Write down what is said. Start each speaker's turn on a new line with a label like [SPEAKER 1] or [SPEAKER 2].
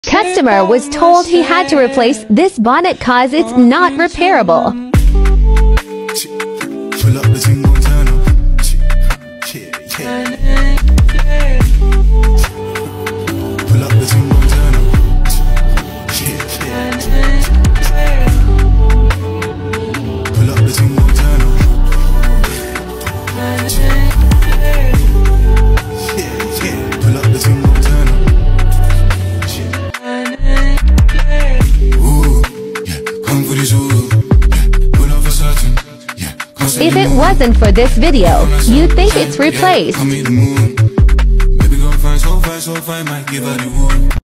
[SPEAKER 1] Customer was told he had to replace this bonnet cause it's not repairable.
[SPEAKER 2] Pull up the single turn up. Pull up the single turn up. Pull up the single turn up. Pull up the single turn up. Ooh, yeah, come for this ooh. Pull up for certain.
[SPEAKER 1] If it wasn't for this video, you'd think it's replaced.
[SPEAKER 2] Baby, go find so fine, might give her the wood.